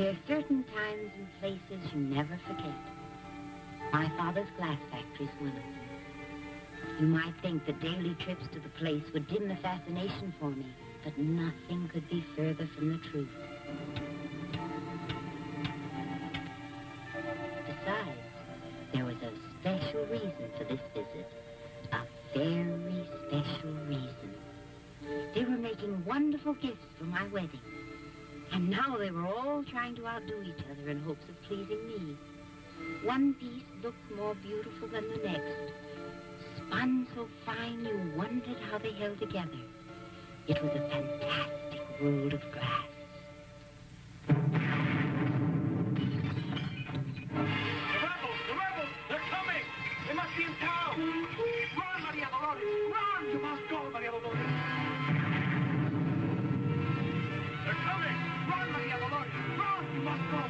There are certain times and places you never forget. My father's glass factory's one of them. You might think that daily trips to the place would dim the fascination for me, but nothing could be further from the truth. Besides, there was a special reason for this visit. A very special reason. They were making wonderful gifts for my wedding. And now they were all trying to outdo each other in hopes of pleasing me. One piece looked more beautiful than the next. Spun so fine you wondered how they held together. It was a fantastic world of glass. The rebels! They're coming! They must be in town! Run, Maria Dolores! Run! You must go, Maria Dolores! They're coming! Run, Maria Dolores! Run! You must go!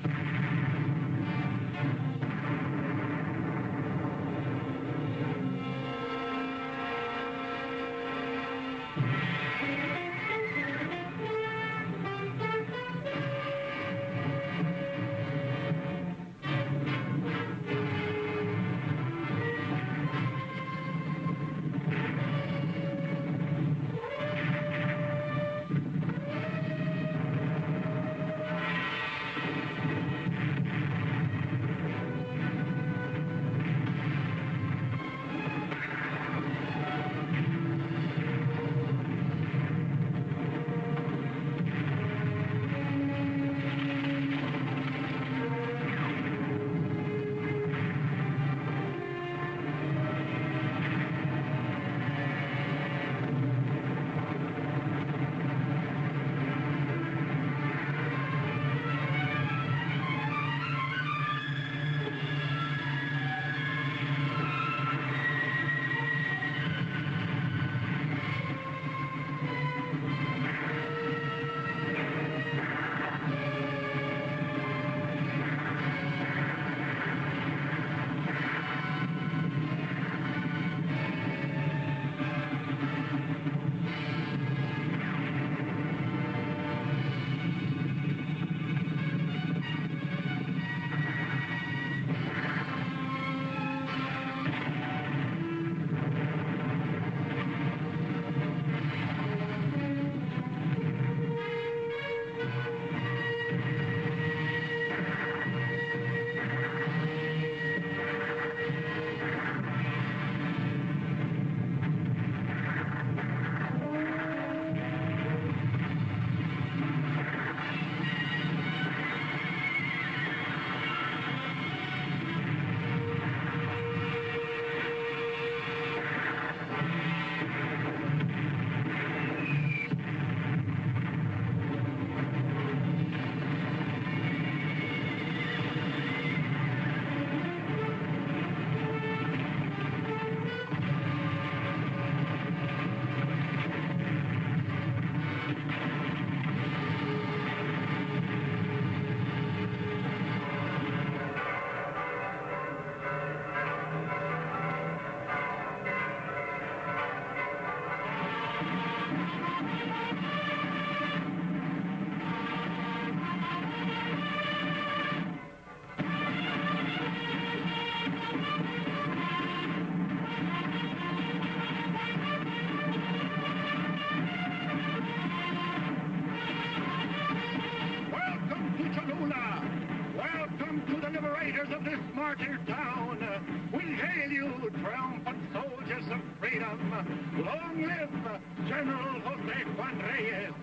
Martyr town, we hail you, triumphant soldiers of freedom. Long live General Jose Juan Reyes.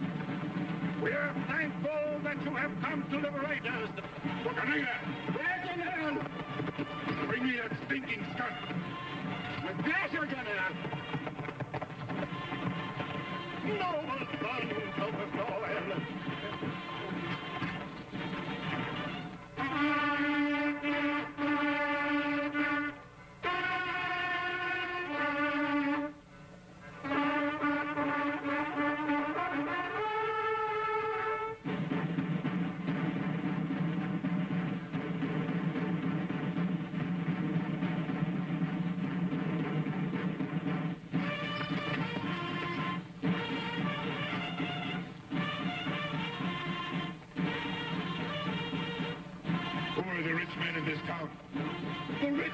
We're thankful that you have come to liberate us. General! Bring me that stinking skunk. With pleasure, General. Noble sons of the soil.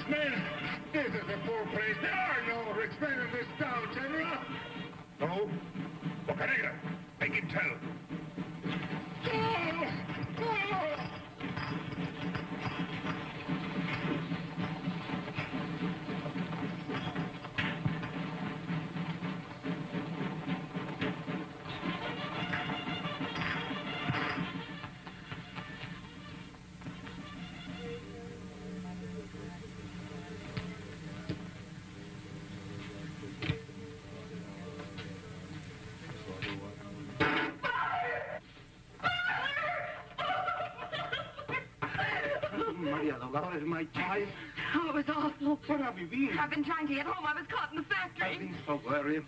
men. This is a poor place. There are no rich men in this town, General. No? Boca Negra, make him tell. Oh! Oh! Maria Dolores, my child. Oh, it was awful. Where have you been? I've been trying to get home. I was caught in the I've factory. been so worried.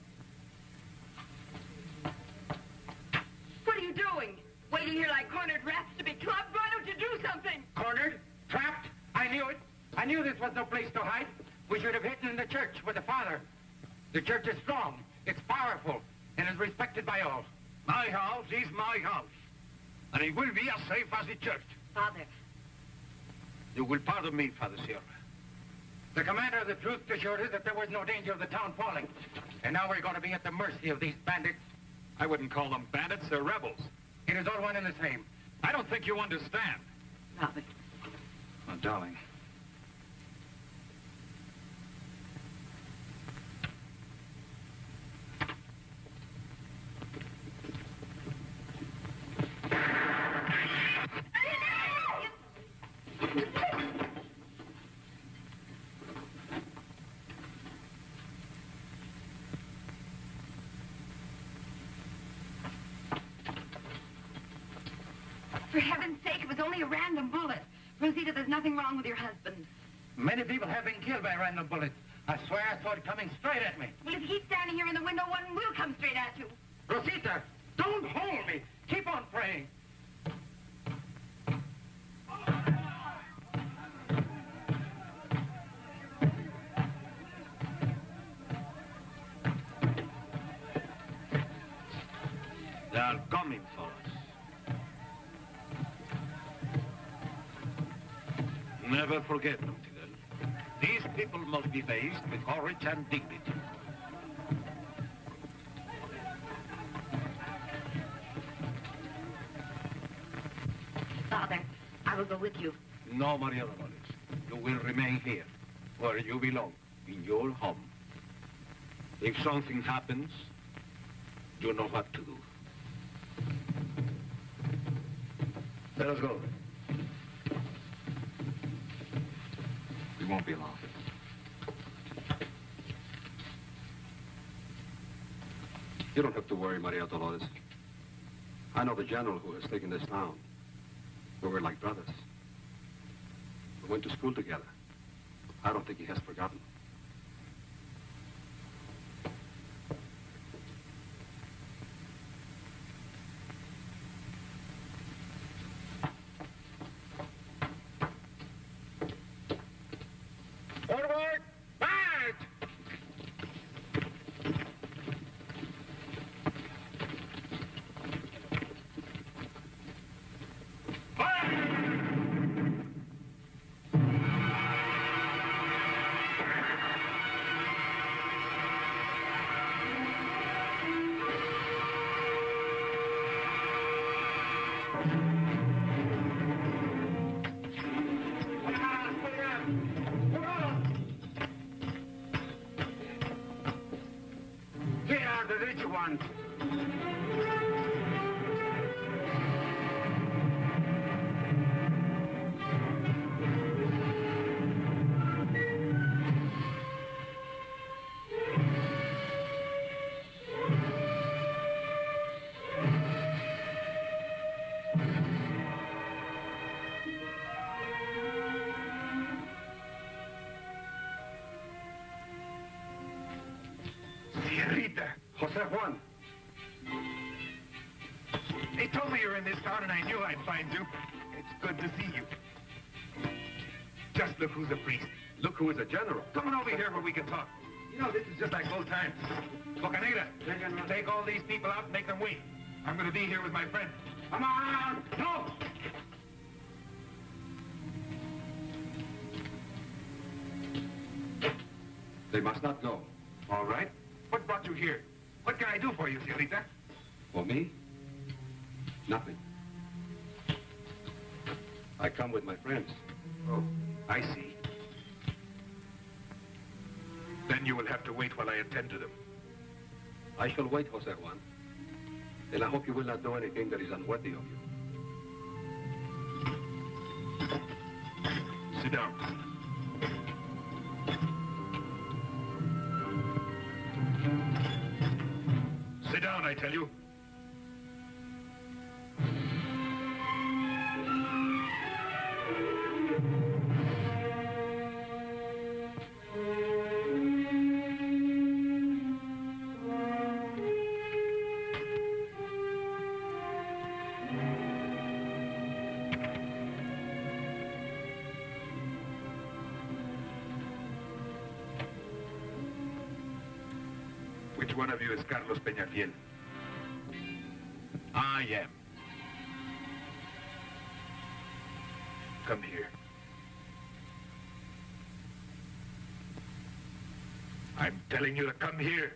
What are you doing? Waiting here like cornered rats to be clubbed? Why don't you do something? Cornered? Trapped? I knew it. I knew this was no place to hide. We should have hidden in the church with the Father. The church is strong, it's powerful, and is respected by all. My house is my house. And it will be as safe as the church. Father. You will pardon me, Father Sierra. The commander of the troops assured us that there was no danger of the town falling. And now we're going to be at the mercy of these bandits. I wouldn't call them bandits, they're rebels. It is all one and the same. I don't think you understand. Robert. Oh, darling. For heaven's sake, it was only a random bullet. Rosita, there's nothing wrong with your husband. Many people have been killed by random bullets. I swear I saw it coming straight at me. Well, if he's standing here in the window, one will come straight at you. Rosita, don't hold me. Keep on praying. They are coming for us. Never forget them, Fidel. These people must be faced with courage and dignity. Father, I will go with you. No, Maria Dolores. You will remain here, where you belong, in your home. If something happens, you know what to do. Let us go. We won't be long. You don't have to worry, Maria Dolores. I know the general who has taken this town. We were like brothers. We went to school together. I don't think he has forgotten. Forward! March! Here are the rich ones. Sierrita. Jose Juan. They told me you were in this town, and I knew I'd find you. It's good to see you. Just look who's a priest. Look who is a general. Come on over here where we can talk. You know, this is just like old times. Boca Negra, take all these people out and make them wait. I'm going to be here with my friend. Come on! No! They must not go. All right. What brought you here? What can I do for you, señorita? For me? Nothing. I come with my friends. Oh, I see. Then you will have to wait while I attend to them. I shall wait, Jose Juan. And I hope you will not do anything that is unworthy of you. Sit down. Sit down, I tell you. Which one of you is Carlos Peñafiel? I am. Come here. I'm telling you to come here.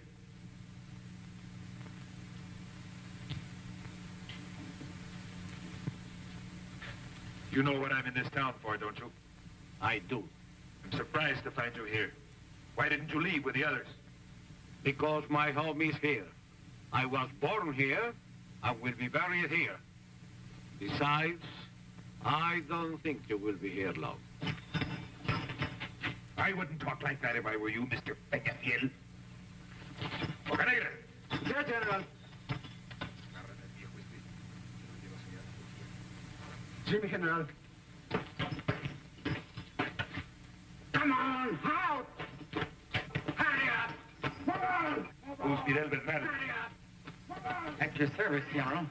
You know what I'm in this town for, don't you? I do. I'm surprised to find you here. Why didn't you leave with the others? Because my home is here. I was born here. I will be buried here. Besides, I don't think you will be here long. I wouldn't talk like that if I were you, Mr. Peñafiel. Boca Negra. Yes, General. Sí, mi general. Come on, out! Hurry up! Who's Fidel Bernal? At your service, General.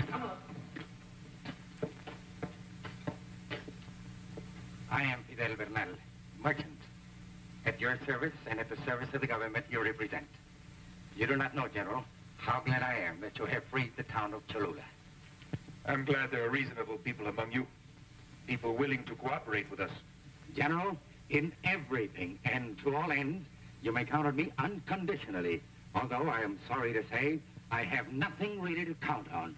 I am Fidel Bernal, merchant. At your service and at the service of the government you represent. You do not know, General, how glad I am that you have freed the town of Cholula. I'm glad there are reasonable people among you. People willing to cooperate with us. General, in everything and to all ends, you may count on me unconditionally. Although I am sorry to say, I have nothing really to count on.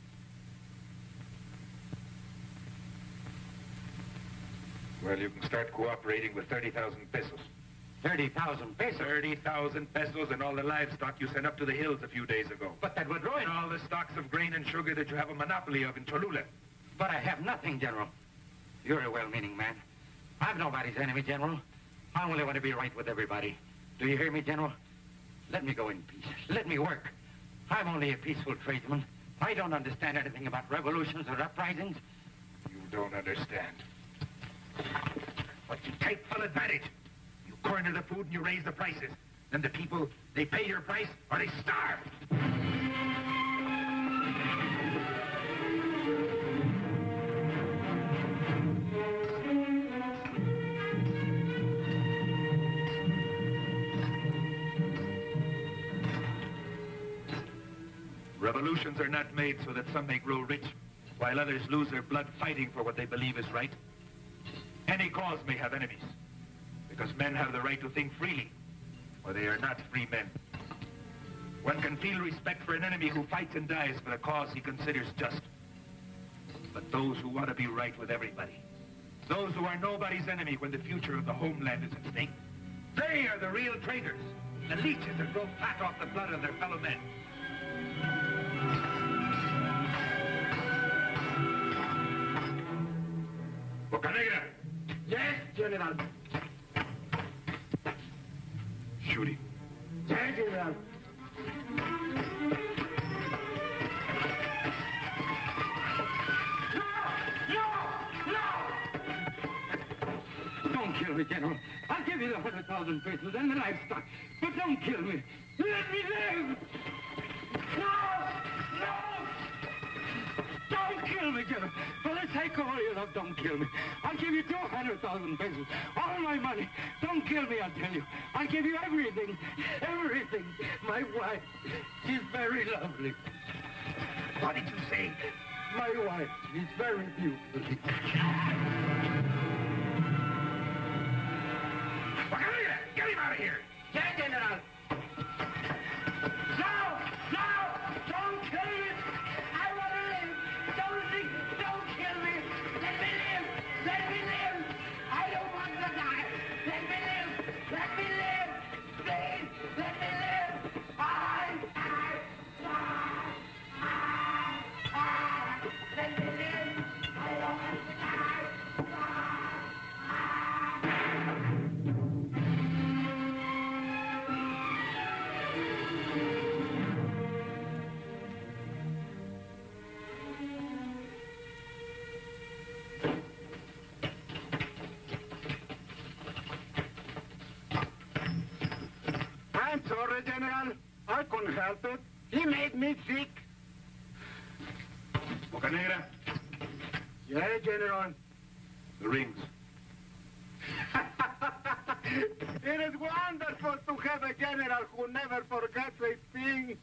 Well, you can start cooperating with 30,000 pesos. 30,000 pesos? 30,000 pesos and all the livestock you sent up to the hills a few days ago. But that would ruin... And all the stocks of grain and sugar that you have a monopoly of in Cholula. But I have nothing, General. You're a well-meaning man. I'm nobody's enemy, General. I only want to be right with everybody. Do you hear me, General? Let me go in peace. Let me work. I'm only a peaceful tradesman. I don't understand anything about revolutions or uprisings. You don't understand. But you take full advantage. You corner the food and you raise the prices. Then the people, they pay your price or they starve. Revolutions are not made so that some may grow rich, while others lose their blood fighting for what they believe is right. Any cause may have enemies, because men have the right to think freely, or they are not free men. One can feel respect for an enemy who fights and dies for a cause he considers just. But those who want to be right with everybody, those who are nobody's enemy when the future of the homeland is at stake, they are the real traitors, the leeches that grow fat off the blood of their fellow men. Boca Negra! Yes, General. Shooting. Yes, General. Don't kill me, General. I'll give you the 100,000 pesos and the livestock. But don't kill me. Let me live! No! No! Don't kill me, General. For the sake of all your love, don't kill me. I'll give you 200,000 pesos. All my money. Don't kill me, I'll tell you. I'll give you everything. Everything. My wife. She's very lovely. What did you say? My wife. She's very beautiful. Boca Negra! Get him out of here! right, General. No! No! Don't kill me! I want to live! Don't kill me! Let me live! Let me live! I don't want to die! Let me live! Let me live! Please! Let me live! Let me live! I don't want to die! I'm sorry, General. I couldn't help it. He made me sick. Boca Negra, Yeah, General. the rings. It is wonderful to have a general who never forgets a thing.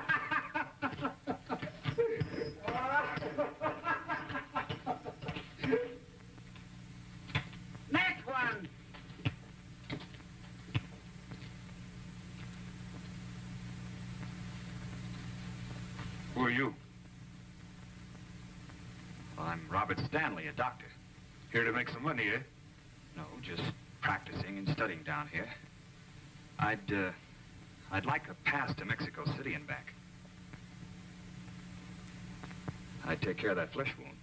Next one. Who are you? Well, I'm Robert Stanley, a doctor. Here to make some money, eh? No, just practicing and studying down here. I'd like a pass to Mexico City and back. I'd take care of that flesh wound.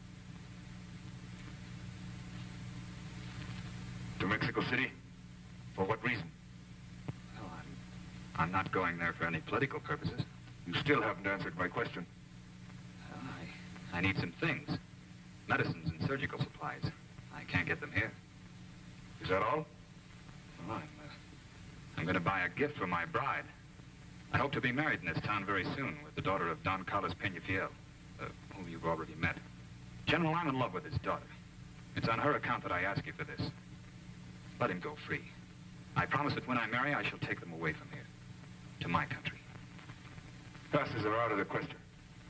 To Mexico City? For what reason? Well, I'm not going there for any political purposes. You still haven't answered my question. Well, I need some things. Medicines and surgical supplies. I can't get them here. Is that all? Well, I'm going to buy a gift for my bride. I hope to be married in this town very soon with the daughter of Don Carlos Peñafiel, whom you've already met. General, I'm in love with his daughter. It's on her account that I ask you for this. Let him go free. I promise that when I marry, I shall take them away from here, to my country. Passes are out of the question.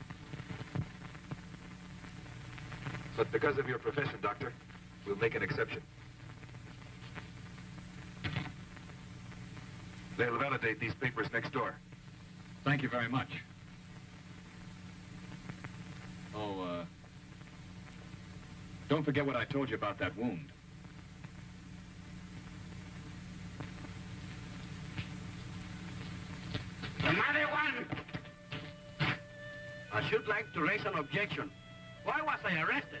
But because of your profession, Doctor, we'll make an exception. They'll validate these papers next door. Thank you very much. Oh, don't forget what I told you about that wound. Another one! I should like to raise an objection. Why was I arrested?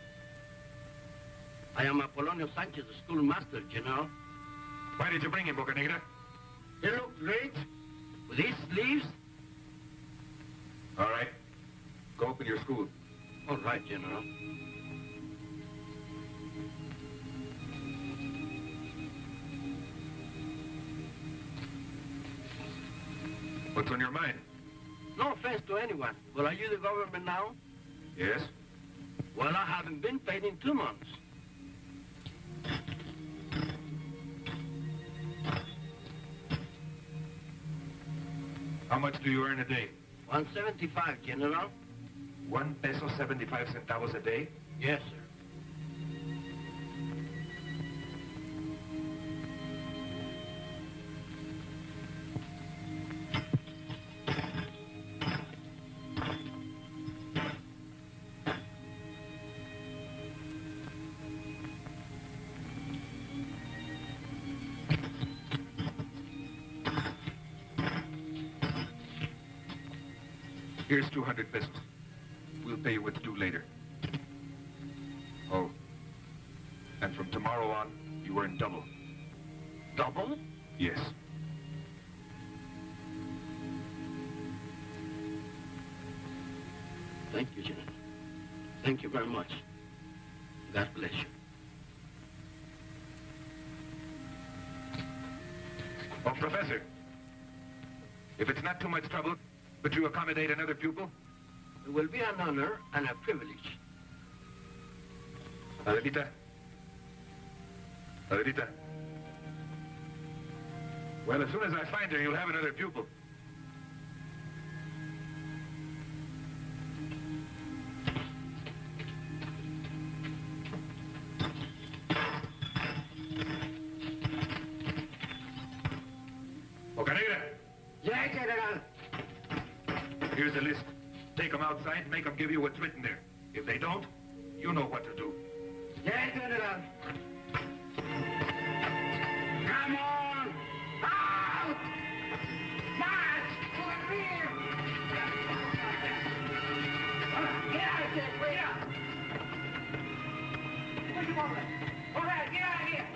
I am Apolonio Sanchez, the schoolmaster, General. Why did you bring him, Boca Negra? He looked great. With his sleeves? All right. Go open your school. All right, General. What's on your mind? No offense to anyone, but are you the government now? Yes? Well, I haven't been paid in 2 months. How much do you earn a day? 175, General. 1 peso 75 centavos a day? Yes, sir. Here's 200 pesos. We'll pay you what's due later. Oh. And from tomorrow on, you earn double. Double? Yes. Thank you, General. Thank you very much. God bless you. Oh, Professor. If it's not too much trouble, would you accommodate another pupil? It will be an honor and a privilege. Adelita. Adelita. Well, as soon as I find her, you'll have another pupil. Okay, General. Here's a list. Take them outside and make them give you what's written there. If they don't, you know what to do. Yes, General. Come on! Out! March! Over here! Get out of here! Wait up! Push him over. Go ahead, get out of here!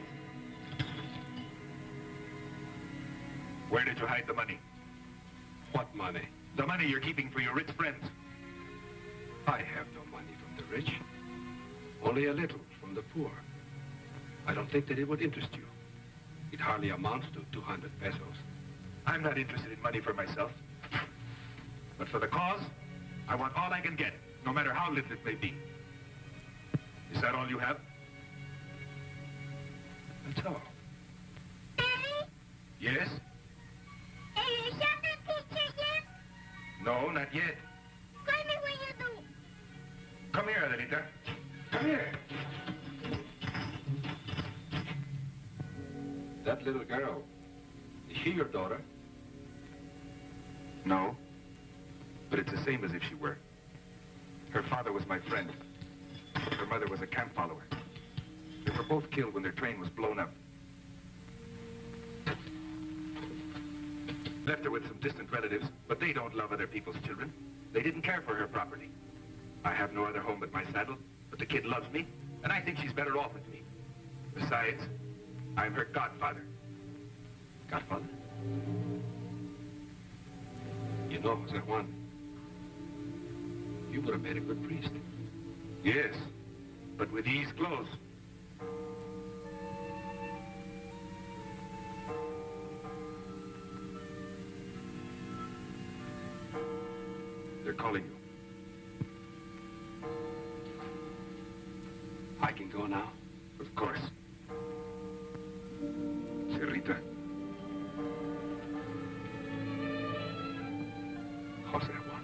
Where did you hide the money? What money? The money you're keeping for your rich friends. I have no money from the rich. Only a little from the poor. I don't think that it would interest you. It hardly amounts to 200 pesos. I'm not interested in money for myself. But for the cause, I want all I can get, no matter how little it may be. Is that all you have? That's all. Daddy? Yes? Are you shopping picture yet? No, not yet. Call me when you do. Come here, Adelita. Come here. That little girl, is she your daughter? No. But it's the same as if she were. Her father was my friend. Her mother was a camp follower. They were both killed when their train was blown up. Left her with some distant relatives, but they don't love other people's children. They didn't care for her property. I have no other home but my saddle, but the kid loves me, and I think she's better off with me. Besides, I'm her godfather. Godfather? You know, Jose Juan, you would have made a good priest. Yes, but with these clothes. They're calling you. I can go now? Of course. Señorita. Jose Juan.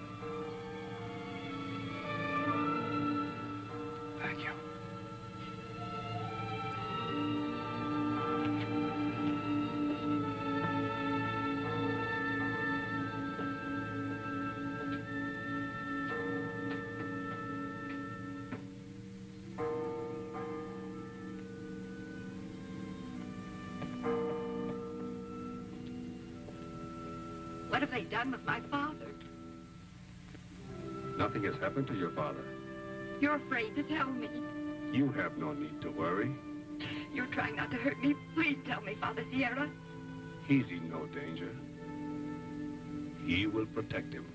Thank you. What have they done with my father? Nothing has happened to your father. You're afraid to tell me. You have no need to worry. You're trying not to hurt me. Please tell me, Father Sierra. He's in no danger. He will protect him.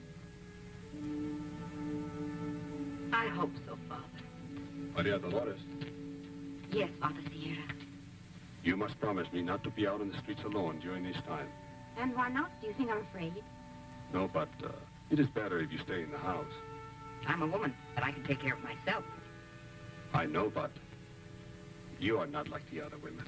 I hope so, Father. Maria Dolores, Yes, Father Sierra. you must promise me not to be out on the streets alone during this time. And why not? Do you think I'm afraid? No, but it is better if you stay in the house. I'm a woman, but I can take care of myself. I know, but you are not like the other women.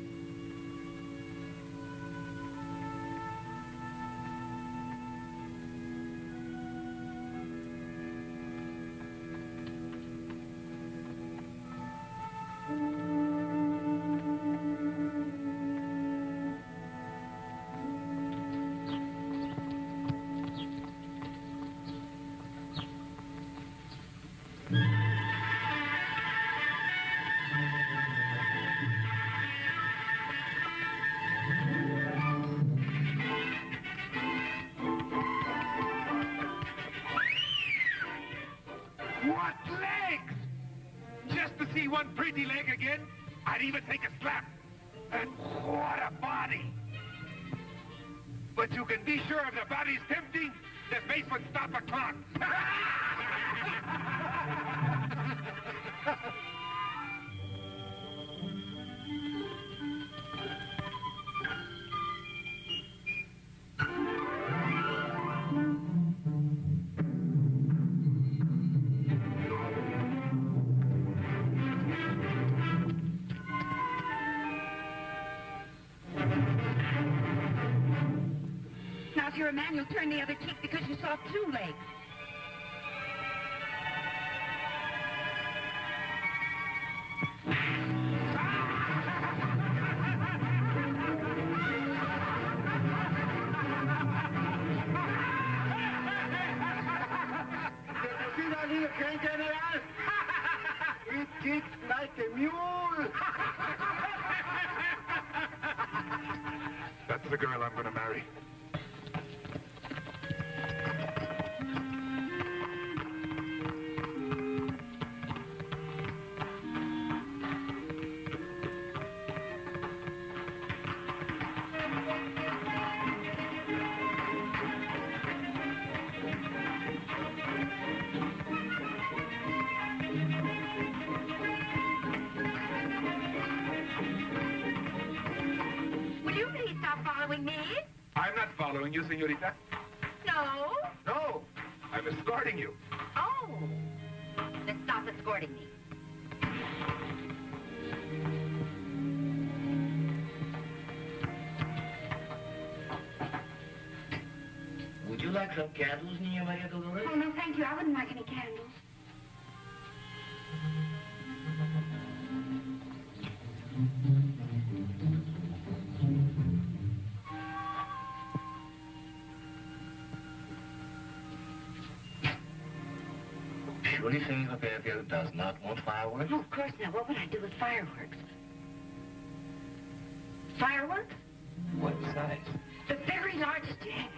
What legs? Just to see one pretty leg again, I'd even take a slap. And what a body! But you can be sure if the body's tempting, the face would stop a clock. Now, if you're a man, you'll turn the other cheek because you saw two legs. Okay, General. It kicks like a mule. That's the girl I'm going to marry. Will you please stop following me? I'm not following you, senorita. No. No, I'm escorting you. Oh. Then stop escorting me. Would you like some candles, Niña Maria Dolores? Oh, no, thank you. I wouldn't like any candles. Surely Senora Pedro does not want fireworks? Oh, of course not. What would I do with fireworks? Fireworks? What size? The very largest you have.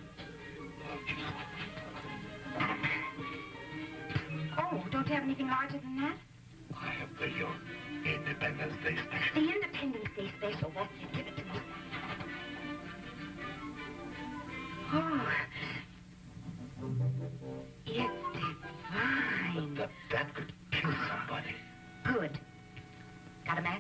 Oh, don't you have anything larger than that? I have the Independence Day special. The Independence Day special. That's it. Give it to me. Oh. It's divine. That could kill somebody. Good. Got a match?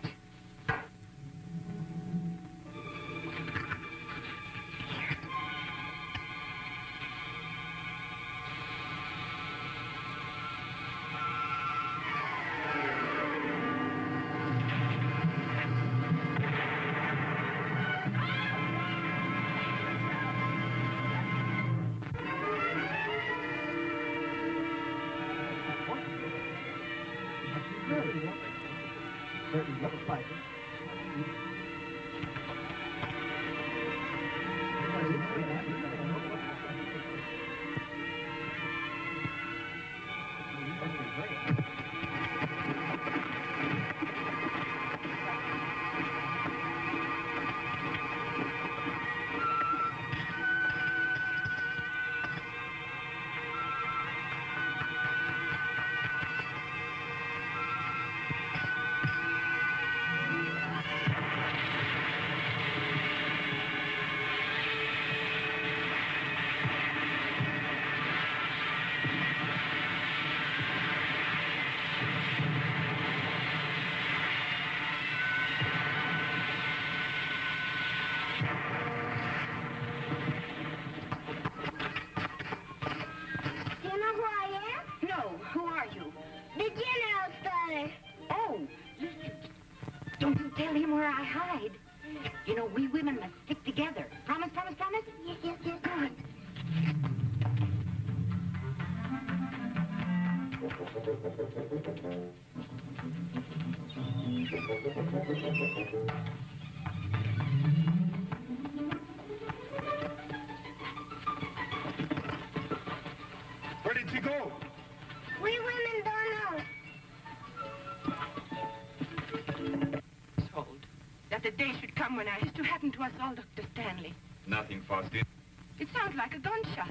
Don't you tell him where I hide. You know, we women must stick together. Promise, promise, promise? Yes, yes, yes. Good. Where did she go? We women don't know. Told that the day should come when I used to happen to us all, Dr. Stanley. Nothing, Faustina. It sounds like a gunshot.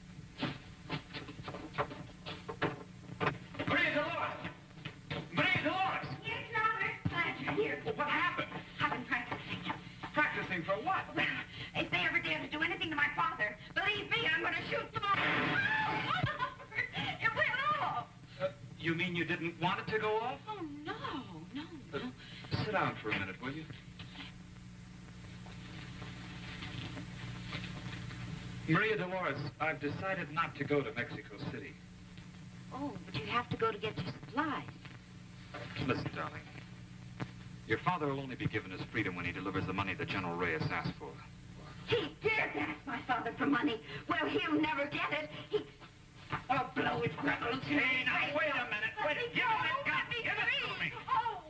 Maria Dolores! Maria Dolores! Yes, Robert. Glad you're here. Well, what happened? I've been practicing. Practicing for what? Well, if they ever dare to do anything to my father, believe me, I'm going to shoot them all. It went off. You mean you didn't want it to go off? Oh, no, no, no. Sit down for a minute, will you? Maria Dolores, I've decided not to go to Mexico City. Oh, but you have to go to get your supplies. Listen, darling. Your father will only be given his freedom when he delivers the money that General Reyes asked for. He dares ask my father for money. Well, he'll never get it. I'll blow his rebels. Hey, now, wait a minute. Wait a minute. Give him that gun. Give it to me. Oh.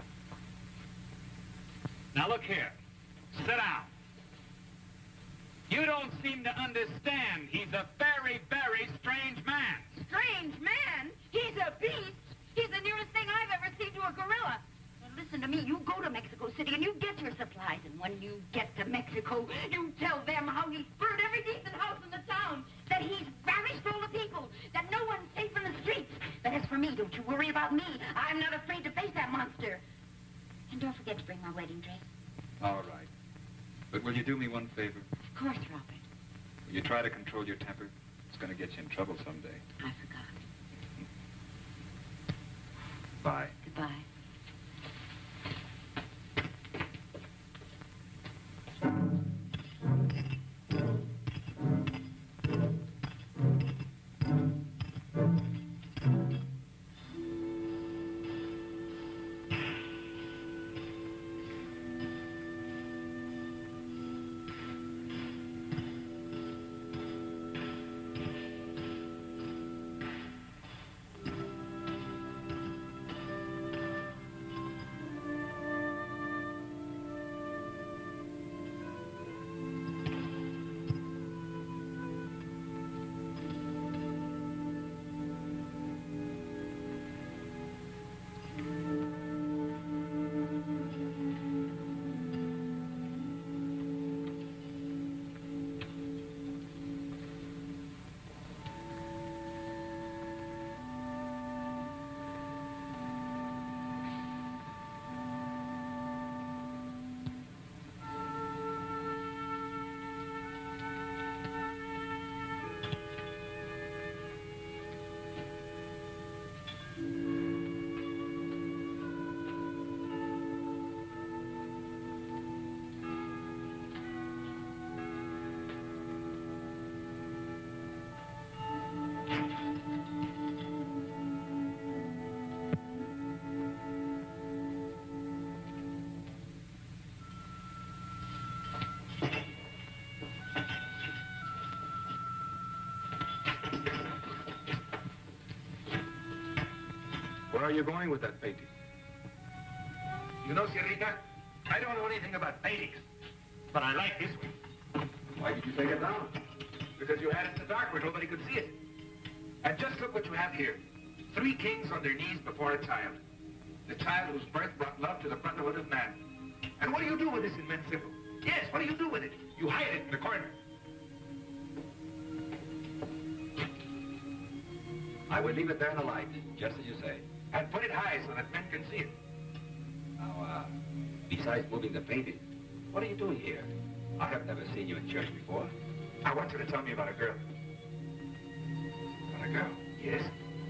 Now, look here. Sit down. You You don't seem to understand. He's a very, very strange man. Strange man? He's a beast. He's the nearest thing I've ever seen to a gorilla. Well, listen to me. You go to Mexico City and you get your supplies. And when you get to Mexico, you tell them how he's burned every decent house in the town, that he's ravished all the people, that no one's safe in the streets. But as for me, don't you worry about me. I'm not afraid to face that monster. And don't forget to bring my wedding dress. All right. But will you do me one favor? Of course, Robert. Will you try to control your temper? It's going to get you in trouble someday. I forgot. Bye. Goodbye. Where are you going with that painting? You know, Sierrita, I don't know anything about paintings, but I like this one. Why did you take it down? Because you had it in the dark where nobody could see it. And just look what you have here. 3 kings on their knees before a child. The child whose birth brought love to the brotherhood of man. And what do you do with this immense symbol? Yes, what do you do with it? You hide it in the corner. I will leave it there in the light, just as you say. And put it high so that men can see it. Now, besides moving the painting, what are you doing here? I have never seen you in church before. I want you to tell me about a girl. About a girl? Yes.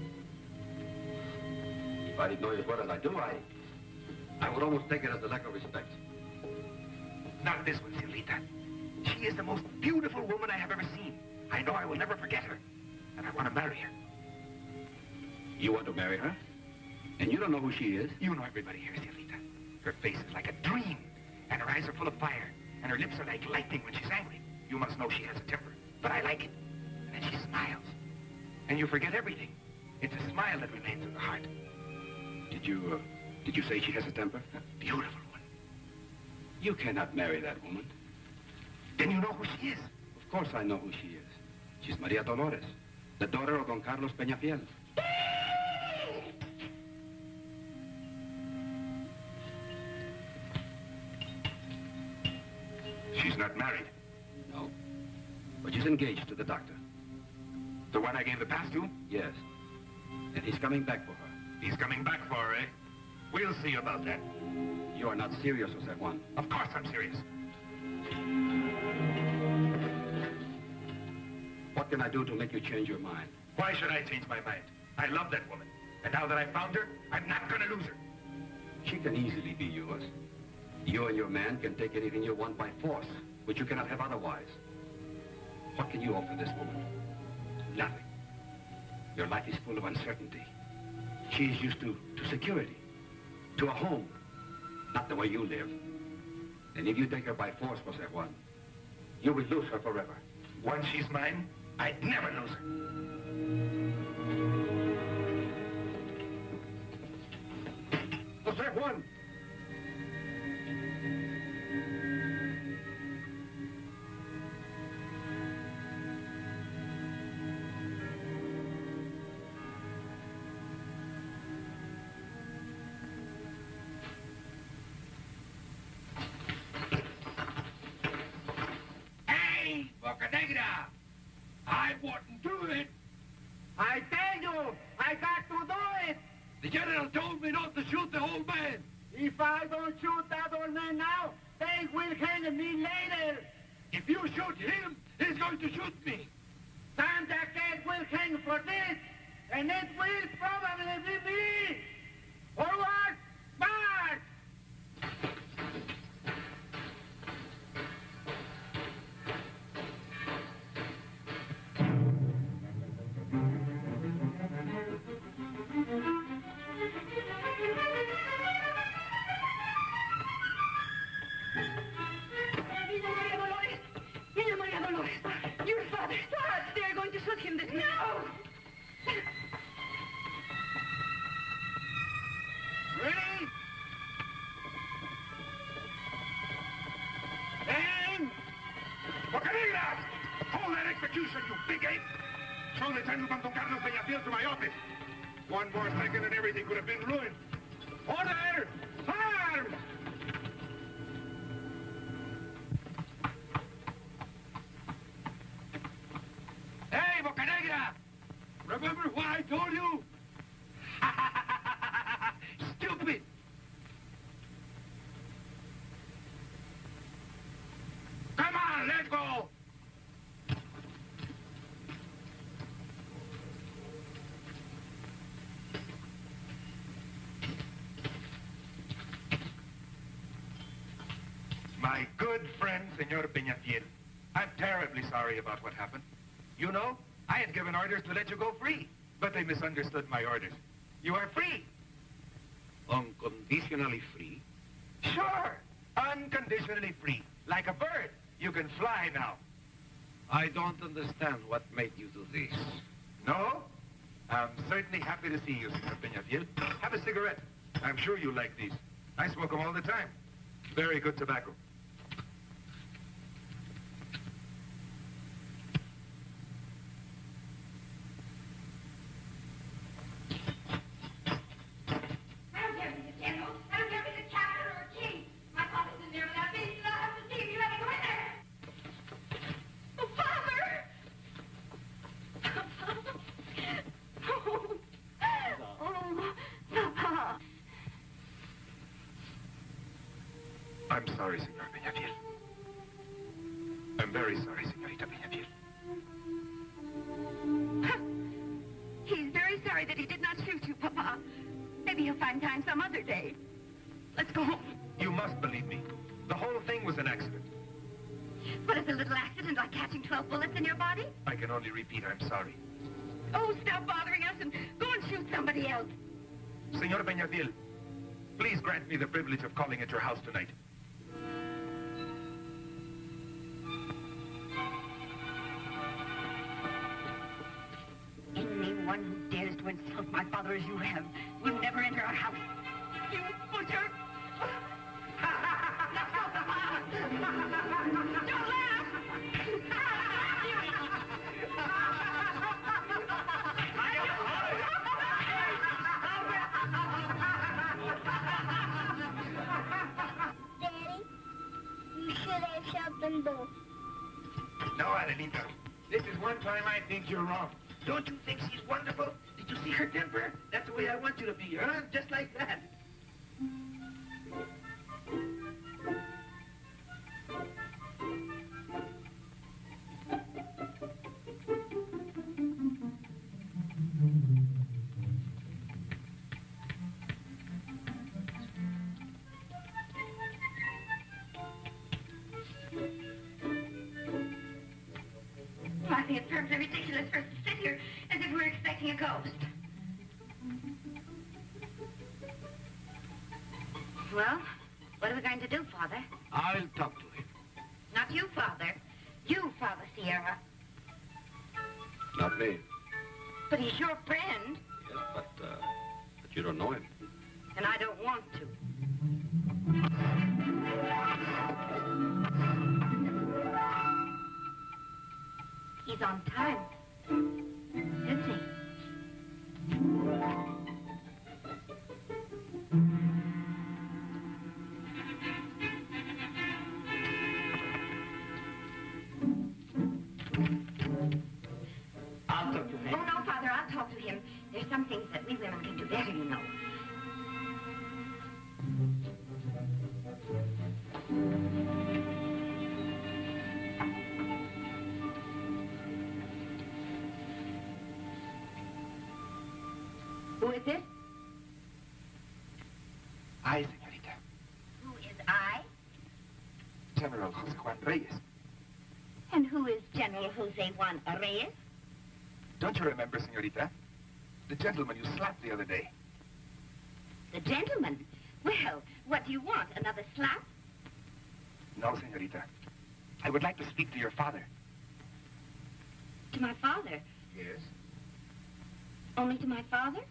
If I didn't know you as well as I do, I would almost take it as a lack of respect. Not this one, Sierrita. She is the most beautiful woman I have ever seen. I know I will never forget her. And I want to marry her. You want to marry her? And you don't know who she is? You know everybody here, Sierrita. Her face is like a dream, and her eyes are full of fire, and her lips are like lightning when she's angry. You must know she has a temper, but I like it. And then she smiles. And you forget everything. It's a smile that remains in the heart. Did you say she has a temper? A beautiful one. You cannot marry that woman. Then you know who she is. Of course I know who she is. She's Maria Dolores, the daughter of Don Carlos Peñafiel. She's not married. No. But she's engaged to the doctor. The one I gave the pass to? Yes. And he's coming back for her. He's coming back for her, eh? We'll see about that. You are not serious, Jose Juan. Of course I'm serious. What can I do to make you change your mind? Why should I change my mind? I love that woman. And now that I found her, I'm not going to lose her. She can easily be yours. You and your man can take anything you want by force, which you cannot have otherwise. What can you offer this woman? Nothing. Your life is full of uncertainty. She is used to security, to a home, not the way you live. And if you take her by force, Jose Juan, you will lose her forever. Once she's mine, I'd never lose her. Jose Juan! The general told me not to shoot the old man. If I don't shoot that old man now, they will hang me later. If you shoot him, he's going to shoot me. Santa Cat will hang for this, and it will probably be me. Forward, march! Your father thought they're going to shoot him this minute. No! Ready? And... Bocanegra! Hold that execution, you big ape! Show Lieutenant Don Carlos Peñafiel to my office. One more second and everything could have been ruined. Order! Arms! Hey, Bocanegra! Remember what I told you? Stupid! Come on, let's go! My good friend, Senor Peñafiel, I'm terribly sorry about what happened. You know, I had given orders to let you go free, but they misunderstood my orders. You are free. Unconditionally free? Sure, unconditionally free. Like a bird, you can fly now. I don't understand what made you do this. No? I'm certainly happy to see you, Senor Peñafiel. Have a cigarette. I'm sure you like these. I smoke them all the time. Very good tobacco. I don't care if he's a general. I don't care if he's a captain or a king. My father's in there without me. You don't have to see him. You let me go in there. Oh, Father! Papa. I'm sorry, Senor Peñafiel. I'm very sorry, Senorita Peñafiel. He's very sorry that he did not shoot you, Papa. Maybe he'll find time some other day. Let's go home. You must believe me. The whole thing was an accident. But it's a little accident like catching 12 bullets in your body. I can only repeat, I'm sorry. Oh, stop bothering us and go and shoot somebody else. Senor Peñafiel, please grant me the privilege of calling at your house tonight. Anyone who dares to insult my father as you have will never enter our house. You butcher! Let's go, Papa! Don't laugh! Daddy, you should have shot them both. No, Adelita. This is one time I think you're wrong. Don't you think she's wonderful? Did you see her temper? That's the way I want you to be, huh? Just like that. I think it's perfectly ridiculous for us to sit here as if we're expecting a ghost. Well, what are we going to do, Father? I'll talk to him. Not you, Father. You, Father Sierra. Not me. But he's your friend, Yes, but you don't know him. and I don't want to. He's on time, isn't he? I'll talk to him. Oh, no, Father, I'll talk to him. There's some things that we women can do better, you know. Who is it? I, señorita. Who is I? General Jose Juan Reyes. And who is General Jose Juan Reyes? Don't you remember, señorita? The gentleman you slapped the other day. The gentleman? Well, what do you want? Another slap? No, señorita. I would like to speak to your father. To my father? Yes? Only to my father?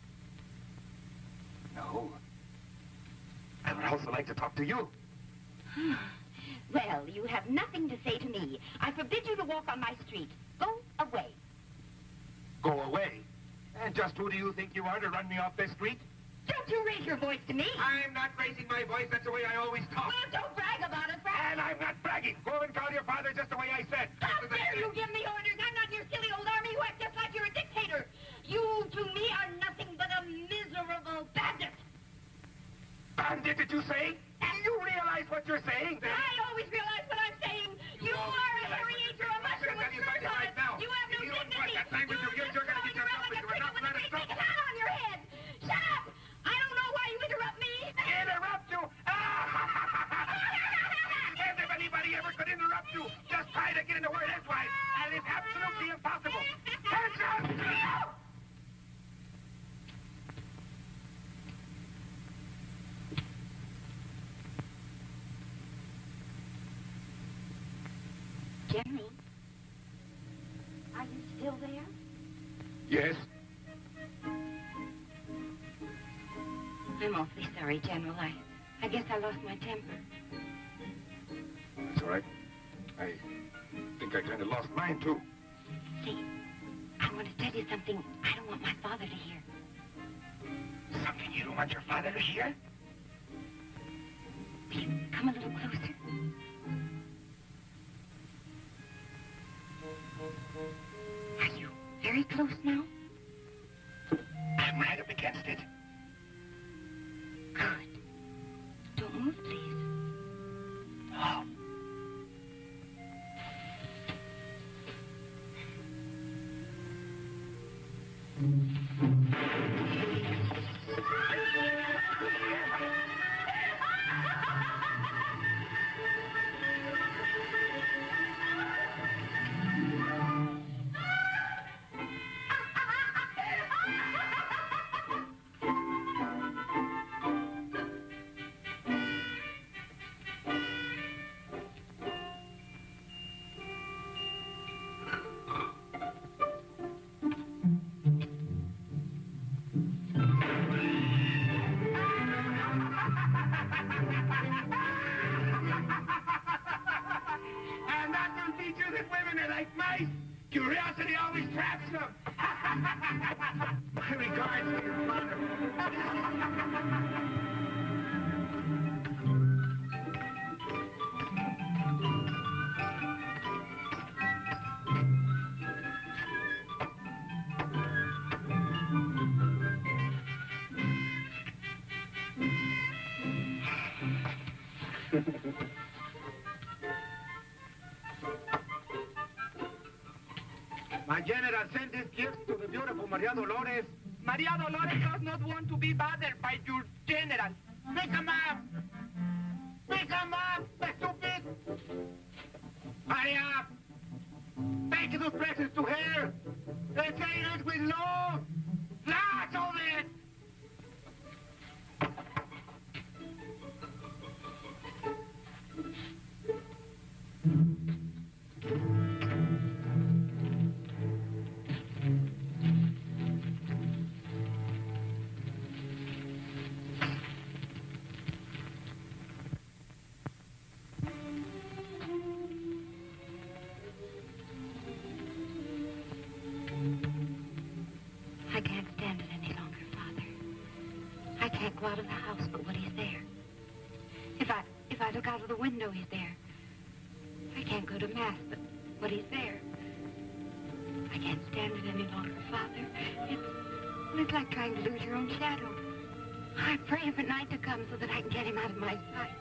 No. I would also like to talk to you. Well, you have nothing to say to me. I forbid you to walk on my street. Go away. Go away? And just who do you think you are to run me off this street? Don't you raise your voice to me. I'm not raising my voice. That's the way I always talk. Well, don't brag about it, Frank. And I'm not bragging. Go and call your father just the way I said. How dare you give me orders? I'm not your silly old army. You act just like you're a dictator. You, to me, are nothing but a miserable bandit. Bandit, did you say? Do you realize what you're saying? I always realize what I'm saying. You are a creator, a mushroom with spurs on it. You have no dignity. You're going to get yourself into a trap with a big hat on your head. Shut up! I don't know why you interrupt me. Interrupt you? If anybody ever could interrupt you, just try to get in the word edgewise, and it's absolutely impossible. Attention! General, are you still there? Yes? I'm awfully sorry, General. I guess I lost my temper. That's all right. I think I kind of lost mine, too. See, I want to tell you something I don't want my father to hear. Something you don't want your father to hear? Will you come a little closer? Are you very close now? I'm right up against it. Good. Don't move, please. Oh. And that will teach you that women are like mice. Curiosity always traps them. My regards to your father. My general sent his gifts to the beautiful Maria Dolores. Maria Dolores does not want to be bothered by your general. Pick him up! Pick him up, stupid! Hurry up! Take those presents to her! They say it with love! Lots of it! I can't stand it any longer, Father. I can't go out of the house but when he's there. If I look out of the window, he's there. I can't go to Mass but when he's there. I can't stand it any longer, Father. It's like trying to lose your own shadow. I pray for night to come so that I can get him out of my sight.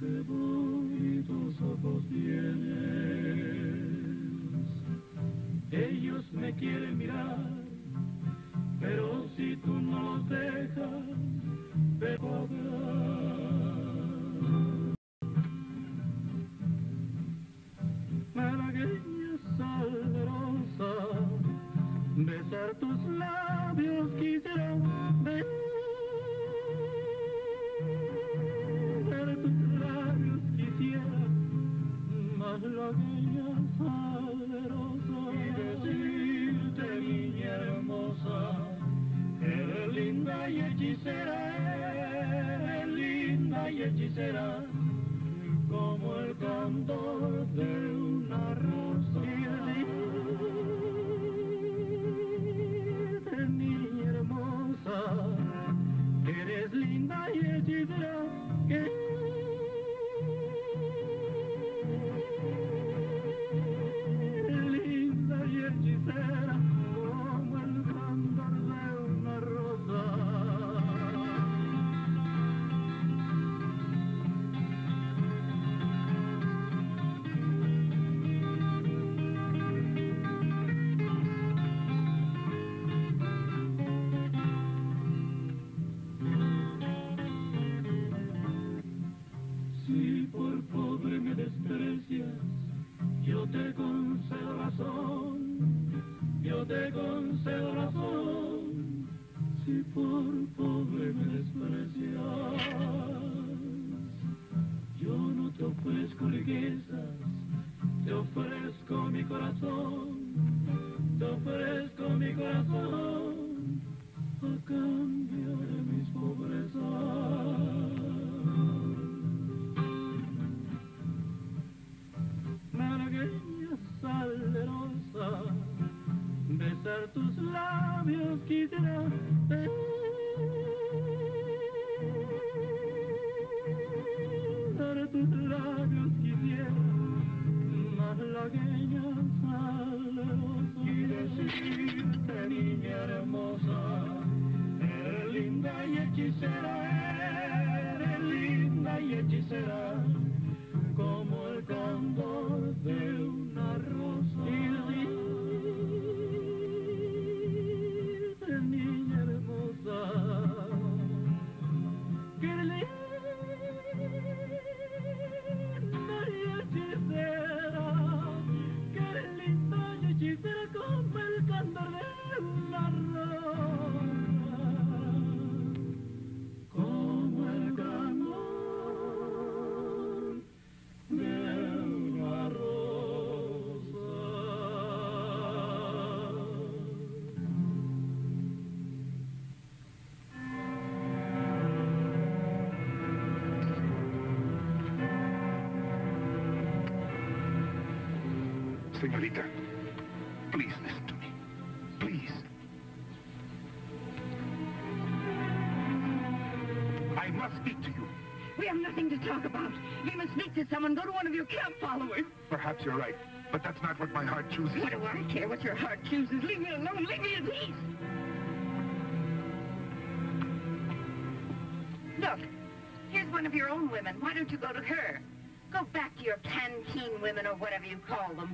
qué bonitos ojos tienes. Ellos me quieren mirar, pero si tú no los dejas, te podrás. Malagueña salerosa, besar tus labios quisiera, besar tus labios quisiera, malagueña salerosa, y decirte, niña hermosa, eres linda y hechicera, eres linda y hechicera, como el candor de una rosa. Y decirte, niña hermosa, eres linda y hechicera, que linda y hechicera, como el candor de una rosa. Si por pobre me desprecias, yo te concedo razón, yo te concedo razón. Si por pobre me desprecias, yo no te ofrezco riquezas, te ofrezco mi corazón, te ofrezco mi corazón, a cambio de mis pobrezas. Malagueña salerosa, besar tus labios quisiera, besar tus labios quisiera, malagueña salerosa, y decirte, niña hermosa, eres linda y hechicera, eres linda y hechicera, como el candor de una rosa. Y decirte, niña hermosa, que eres linda y hechicera, que eres linda y hechicera, como el candor de una rosa, como el candor de una rosa. Señorita, please listen to me. Please. I must speak to you. We have nothing to talk about. If you must speak to someone, go to one of your camp followers. Perhaps you're right, but that's not what my heart chooses. What do I care what your heart chooses? Leave me alone. Leave me in peace. Look, here's one of your own women. Why don't you go to her? Go back to your canteen women or whatever you call them.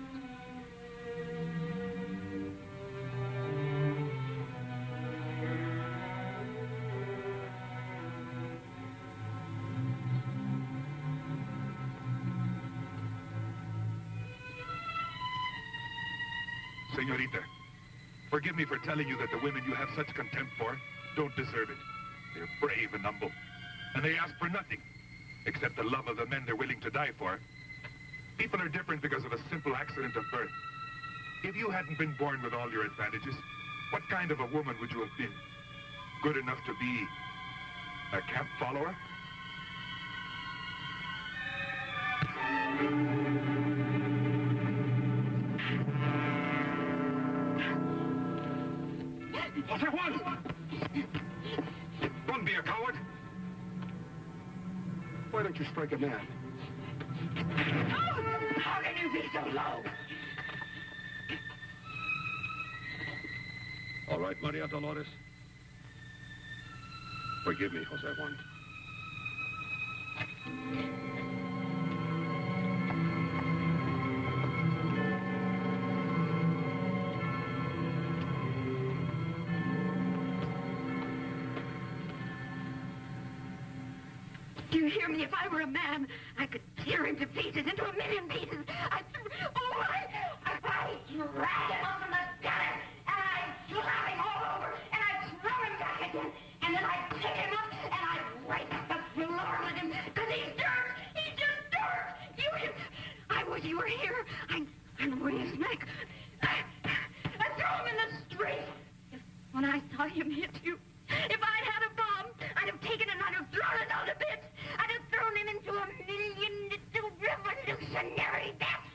Señorita, forgive me for telling you that the women you have such contempt for don't deserve it. They're brave and humble, and they ask for nothing except the love of the men they're willing to die for. People are different because of a simple accident of birth. If you hadn't been born with all your advantages, what kind of a woman would you have been? Good enough to be a camp follower? Jose Juan! Don't be a coward. Why don't you strike a man? Oh, how can you be so low? All right, Maria Dolores. Forgive me, Jose Juan. Do you hear me? If I were a man, I could tear him to pieces, into a million pieces. I drag him up from the gutter, and I slap him all over, and I throw him back again, and then I pick him up, and I wipe the floor with him, because he's dirt! He's just dirt! I wish you were here. I'm wring his neck. I throw him in the street. When I saw him hit you, if I'd had a bomb, I'd have taken it and I'd have thrown it all to bits. I'd have thrown him into a million little revolutionary bits.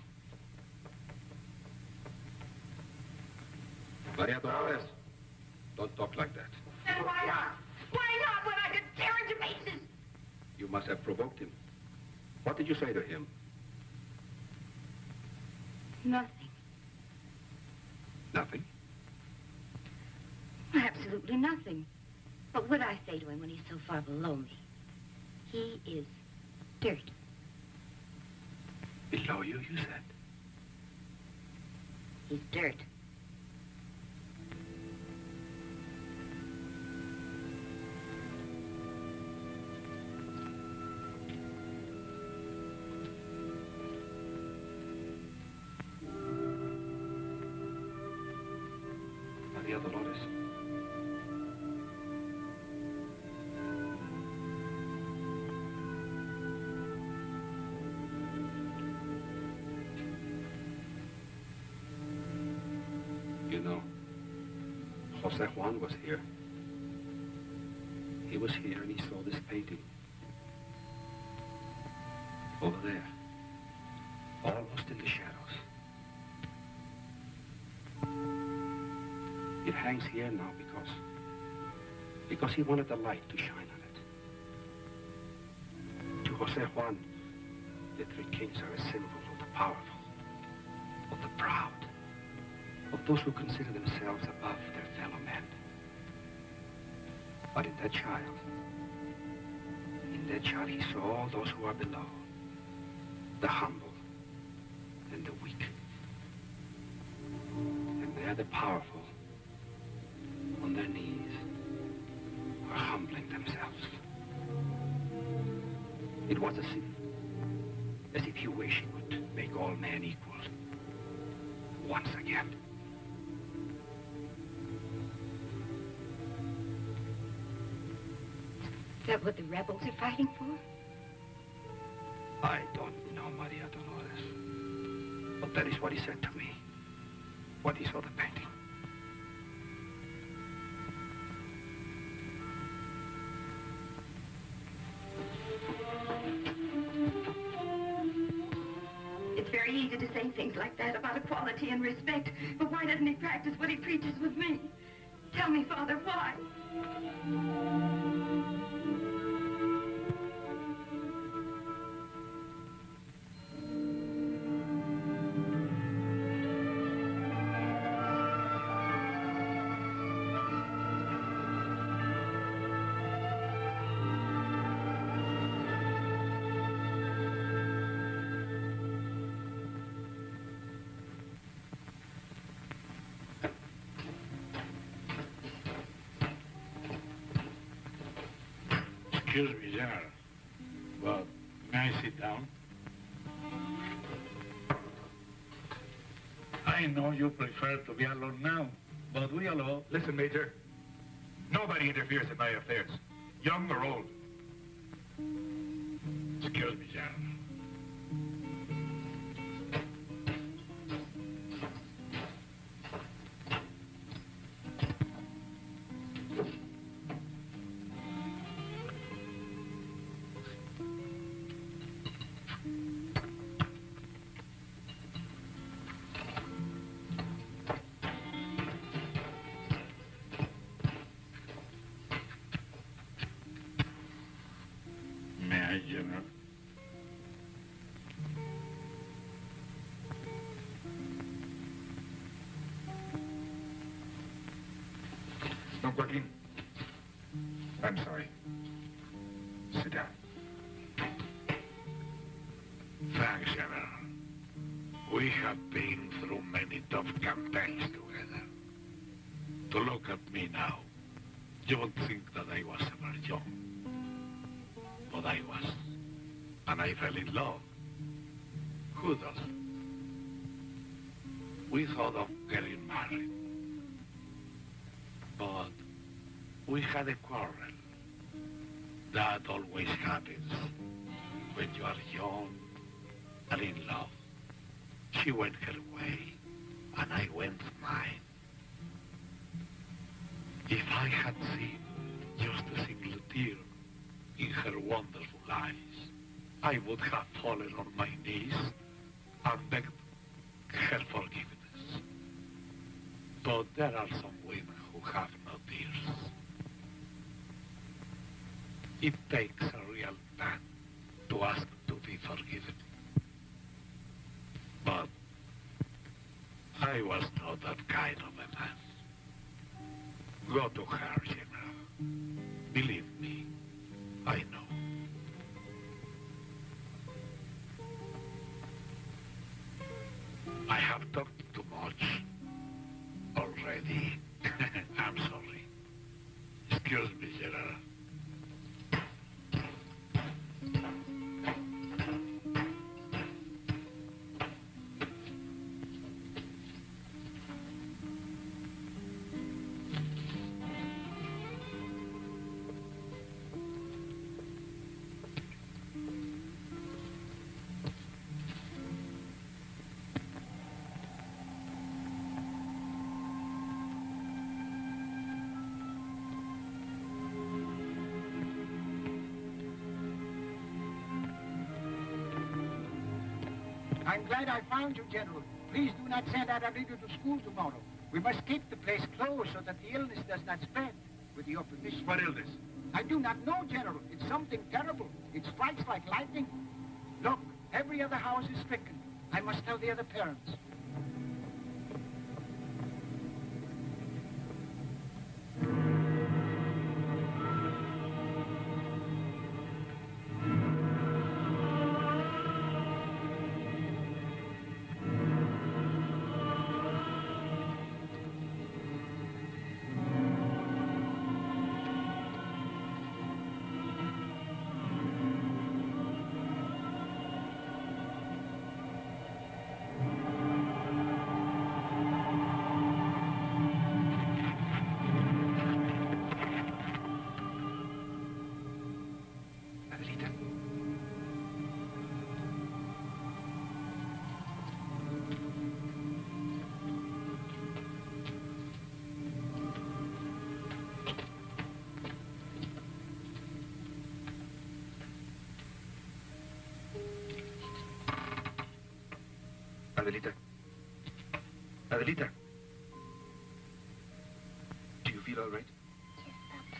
Maria Dolores, don't talk like that. And why not? Why not when I could tear him to pieces? You must have provoked him. What did you say to him? Nothing. Nothing? Absolutely nothing. What would I say to him when he's so far below me? He is dirt. Below you, you said? He's dirt. Maria Dolores. You know, Jose Juan was here. He was here and he saw this painting. Over there. Almost in the shadows. It hangs here now because he wanted the light to shine on it. To Jose Juan, the three kings are a symbol of the powerful, of the proud, of those who consider themselves above their fellow men. But in that child he saw all those who are below, the humble and the weak. And they're the powerful, on their knees, are humbling themselves. It was as if he wished he would make all men equal once again. Is that what the rebels are fighting for? I don't know, Maria Dolores. But that is what he said to me when he saw the painting. It's very easy to say things like that about equality and respect, but why doesn't he practice what he preaches with me? Tell me, Father, why? Excuse me, General, but may I sit down? I know you prefer to be alone now, but we alone. Listen, Major. Nobody interferes in my affairs, young or old. Excuse me, General. General. Don Joaquin, I'm sorry. Sit down. Thanks, General. We have been through many tough campaigns together. To look at me now, you would think that I was ever young. But I was. And I fell in love. Who doesn't? We thought of getting married. But we had a quarrel. That always happens when you are young and in love. She went her way, and I went mine. If I had seen just a single tear in her wonderful eyes, I would have fallen on my knees and begged her forgiveness. But there are some women who have no tears. It takes a real man to ask to be forgiven. But I was not that kind of a man. Go to her, General. Believe me, I know. I have talked too much already. I'm sorry. Excuse me, General. I'm glad I found you, General. Please do not send Emilio to school tomorrow. We must keep the place closed so that the illness does not spread. With your permission. What illness? I do not know, General. It's something terrible. It strikes like lightning. Look, every other house is stricken. I must tell the other parents. Adelita. Adelita. Do you feel all right? Yes, Papa.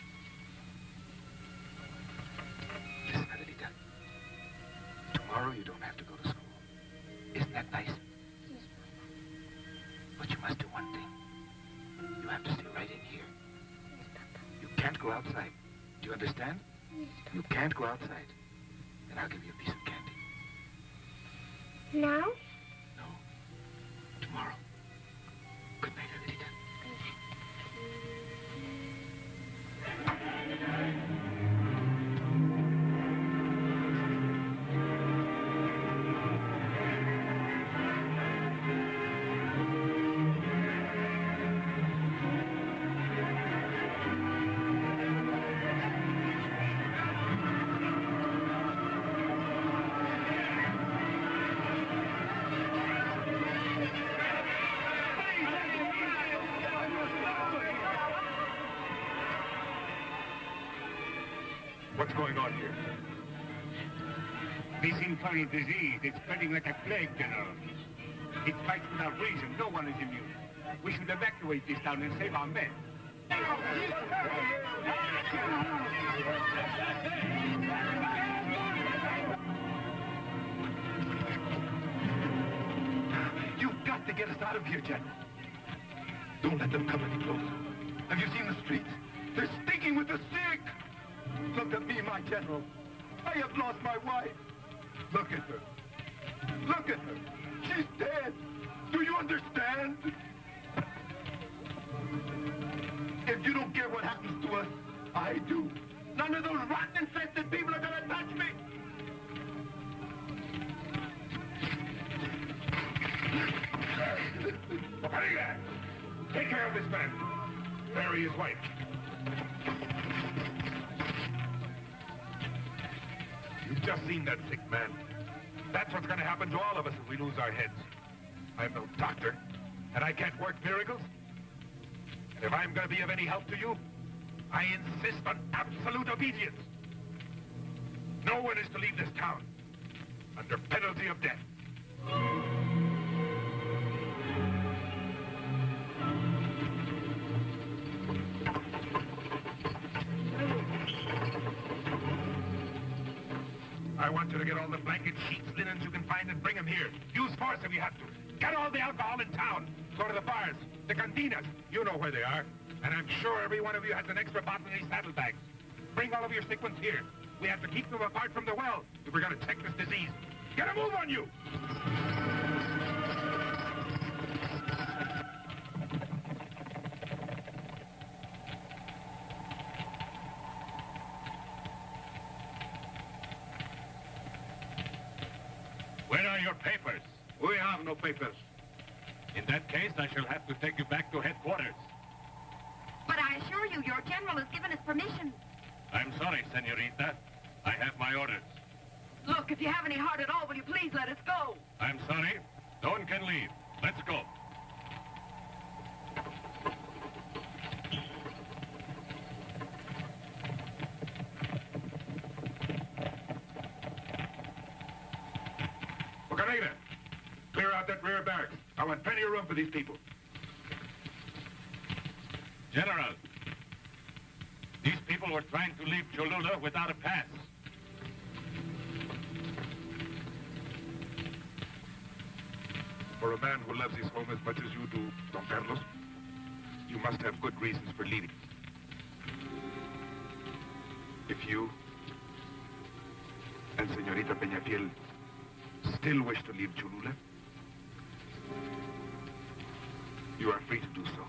Listen, Adelita. Tomorrow you don't have to go to school. Isn't that nice? Yes, Papa. But you must do one thing. You have to stay right in here. Yes, Papa. You can't go outside. Do you understand? Yes, Papa. You can't go outside. And I'll give you a piece of candy. Now? No. Tomorrow. Good night, Adelita. What's going on here? This infernal disease is spreading like a plague, General. It fights without reason. No one is immune. We should evacuate this town and save our men. You've got to get us out of here, General. Don't let them come any closer. Have you seen the streets? They're stinking with the sick! Look at me, my general. I have lost my wife. Look at her. Look at her. She's dead. Do you understand? If you don't care what happens to us, I do. None of those rotten, infested people are gonna touch me. Rodriguez, take care of this man. Bury his wife. You've just seen that sick man. That's what's going to happen to all of us if we lose our heads. I'm no doctor, and I can't work miracles. And if I'm going to be of any help to you, I insist on absolute obedience. No one is to leave this town under penalty of death. I want you to get all the blankets, sheets, linens you can find and bring them here. Use force if you have to. Get all the alcohol in town. Go to the bars, the cantinas. You know where they are. And I'm sure every one of you has an extra bottle in his saddlebags. Bring all of your sick ones here. We have to keep them apart from the well if we're going to check this disease. Get a move on you! Where are your papers? We have no papers. In that case, I shall have to take you back to headquarters. But I assure you, your general has given us permission. I'm sorry, senorita. I have my orders. Look, if you have any heart at all, will you please let us go? I'm sorry. No one can leave. Let's go. Bucanera, clear out that rear barracks. I want plenty of room for these people. General, these people were trying to leave Cholula without a pass. For a man who loves his home as much as you do, Don Carlos, you must have good reasons for leaving. If you and Señorita Peñafiel still wish to leave Cholula, you are free to do so.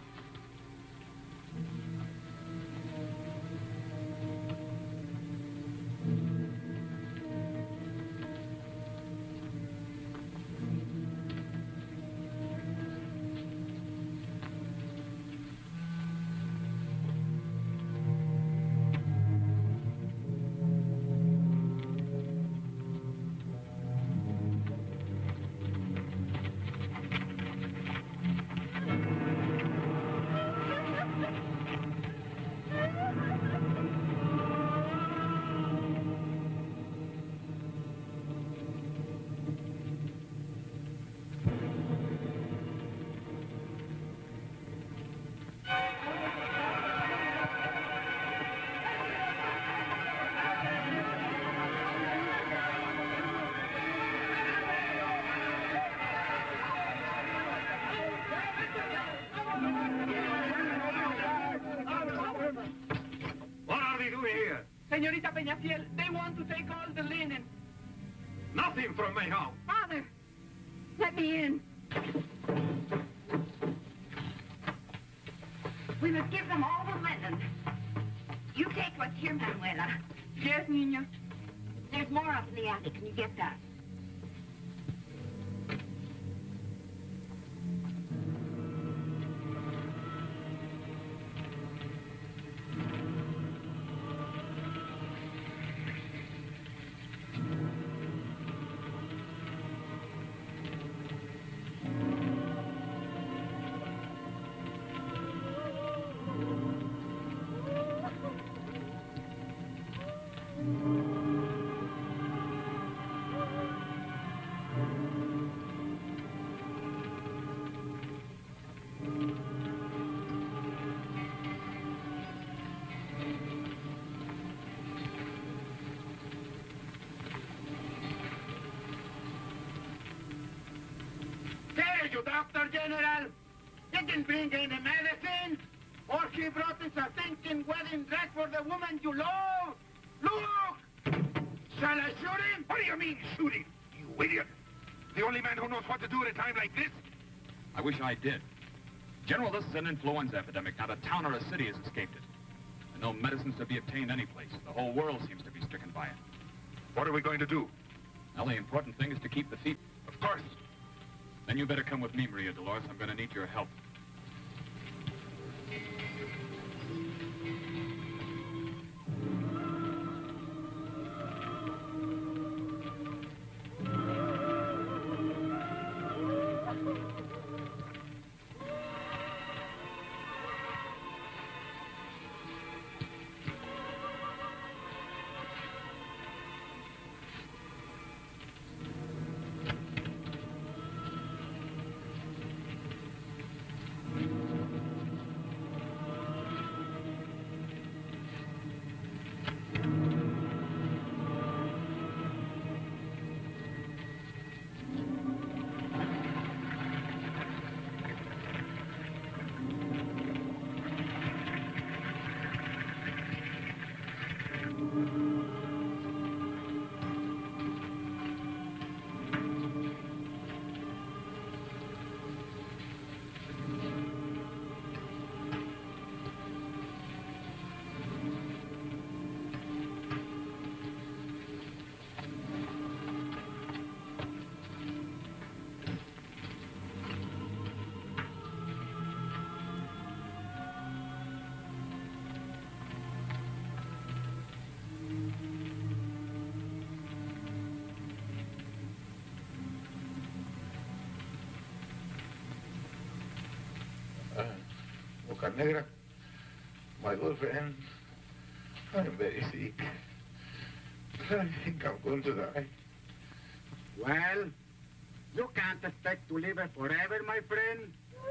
Señorita Peñafiel, they want to take all the linen. Nothing from my home. Father, let me in. We must give them all the linen. You take what's here, Manuela. Yes, niña. There's more up in the attic. Can you get that? You, Dr. General, didn't bring any medicine? All he brought is a stinking wedding dress for the woman you love? Look! Shall I shoot him? What do you mean, shooting? You idiot! The only man who knows what to do at a time like this? I wish I did. General, this is an influenza epidemic. Not a town or a city has escaped it. And no medicines to be obtained anyplace. The whole world seems to be stricken by it. What are we going to do? Well, the important thing is to keep the fever. Of course. Then you better come with me, Maria Dolores. I'm going to need your help. Boca Negra, my old friend, I'm very sick. I think I'm going to die. Well, you can't expect to live forever, my friend.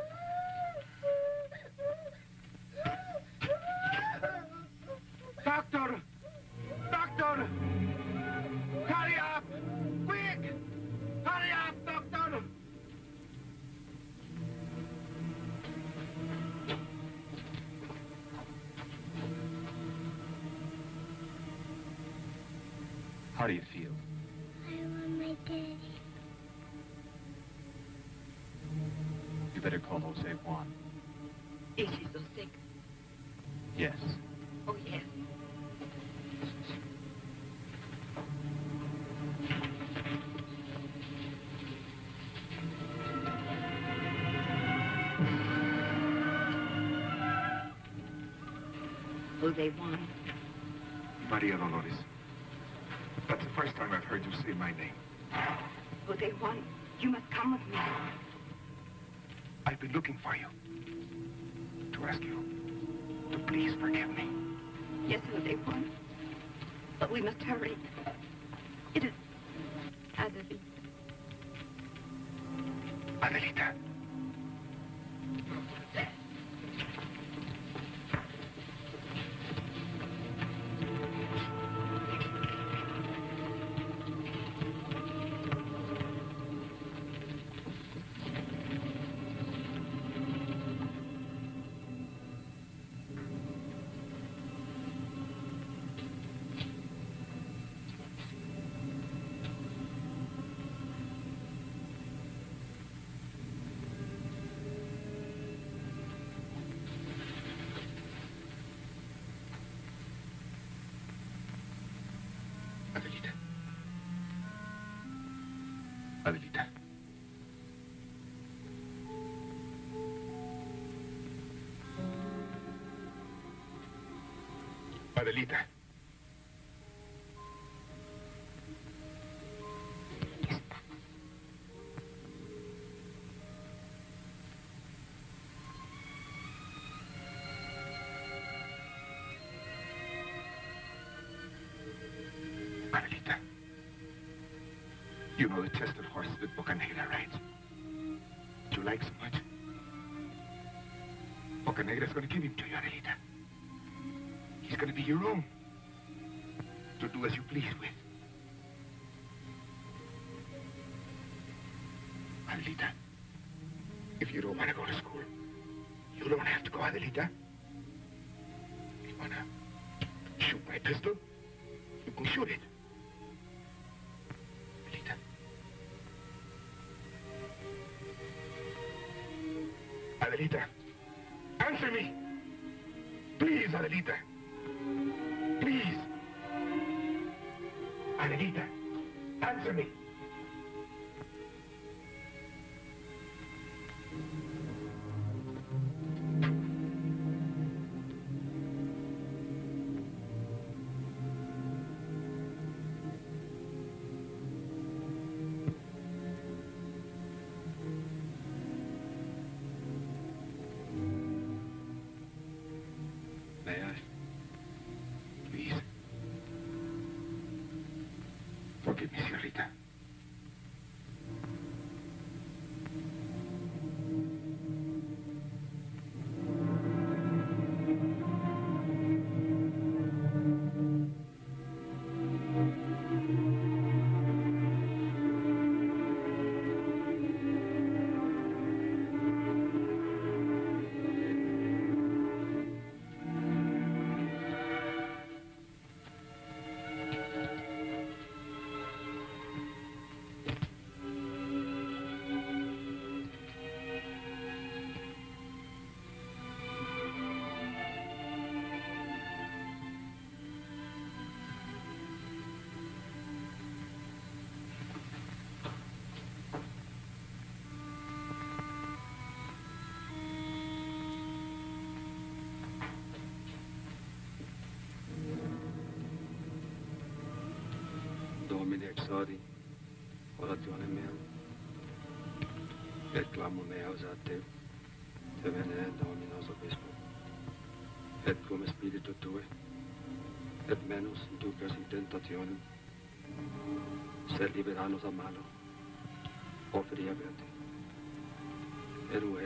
Doctor! Doctor! Hurry up! Quick! Hurry up, doctor! How do you feel? I want my daddy. You better call Jose Juan. Is she so sick? Yes. Oh, yes. Jose Juan. Maria Dolores. That's the first time I've heard you say my name. Jose Juan, you must come with me. I've been looking for you. To ask you to please forgive me. Yes, Jose Juan. But we must hurry. It is Adelita. Adelita. Adelita. Adelita. Adelita. Adelita. You know the chestnut horse that Boca Negra rides? That you like so much? Boca Negra's gonna give him to you, Adelita. He's gonna be your own. To do as you please with. Adelita, if you don't want to go to school, you don't have to go, Adelita. You wanna shoot my pistol? You can shoot it. Adelita. Adelita. Answer me. Please, Adelita. Please. Adelita, answer me. Forgive me, señorita. Domine exaudi, oratione mea, et clamor meaus a te, te vene Dominus obispo, et cum spiritu tue, et menus inducas in tentationem, sed liberanos a malo, oferi aberte. Erue,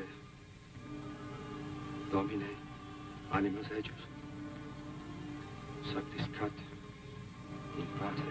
Domine, animas ejus, sanctiscat in pace.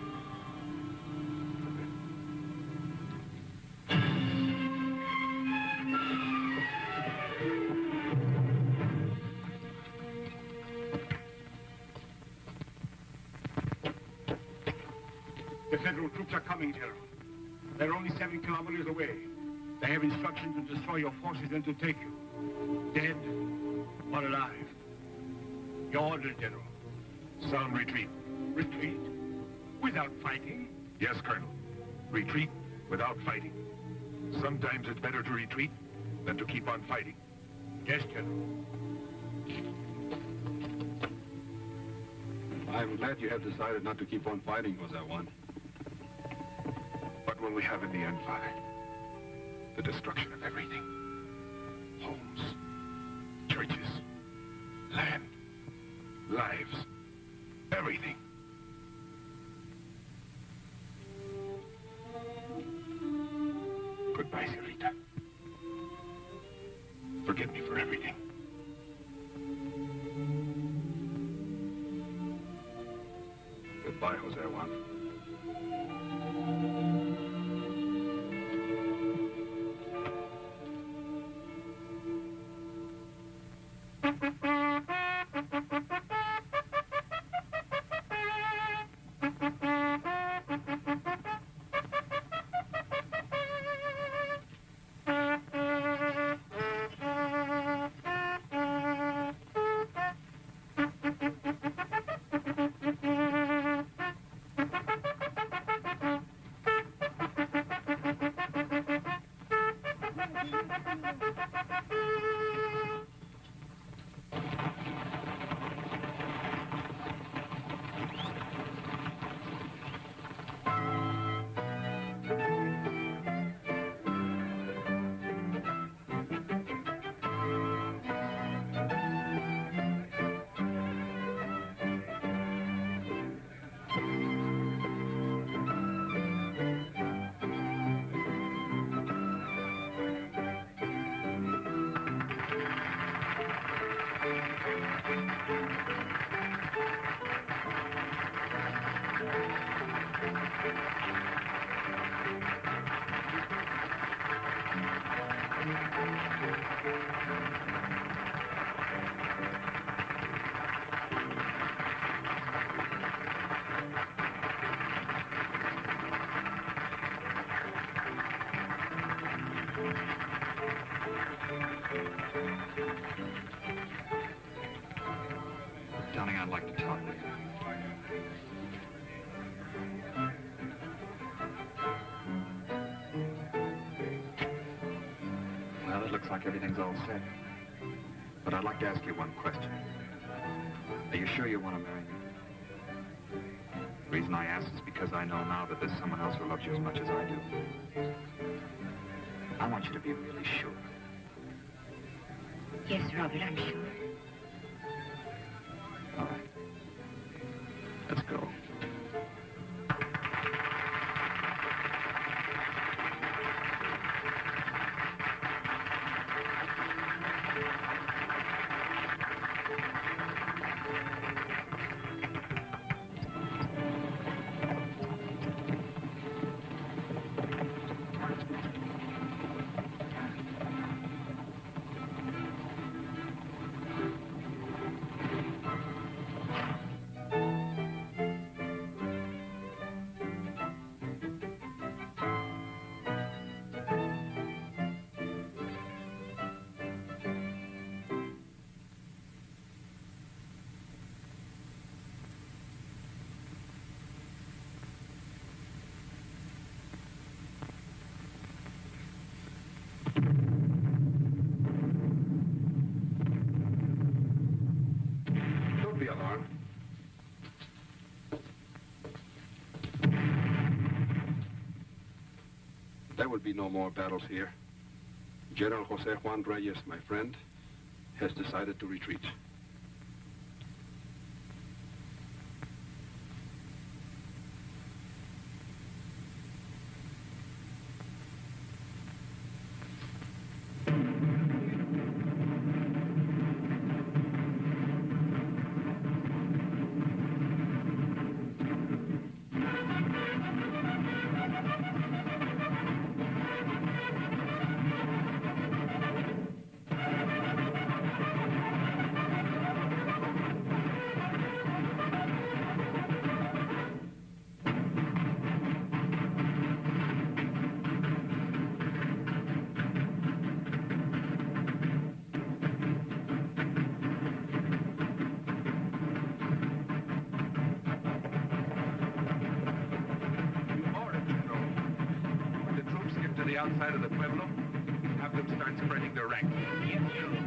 The federal troops are coming, General. They're only 7 kilometers away. They have instructions to destroy your forces and to take you. Dead or alive. Your order, General. Sound retreat. Retreat? Without fighting? Yes, Colonel. Retreat without fighting. Sometimes it's better to retreat than to keep on fighting. Yes, General. I'm glad you have decided not to keep on fighting, Jose Juan. What will we have in the end, Father? The destruction of everything. Homes, churches, land, lives, everything. Goodbye, señorita. Forgive me for everything. Goodbye, Jose Juan. I'd like to talk with you. Well, it looks like everything's all set. But I'd like to ask you one question. Are you sure you want to marry me? The reason I ask is because I know now that there's someone else who loves you as much as I do. I want you to be really sure. Yes, Robert, I'm sure. All right. Let's go. There will be no more battles here. General Jose Juan Reyes, my friend, has decided to retreat. Outside of the pueblo, have them start spreading their ranks. Yes, sir.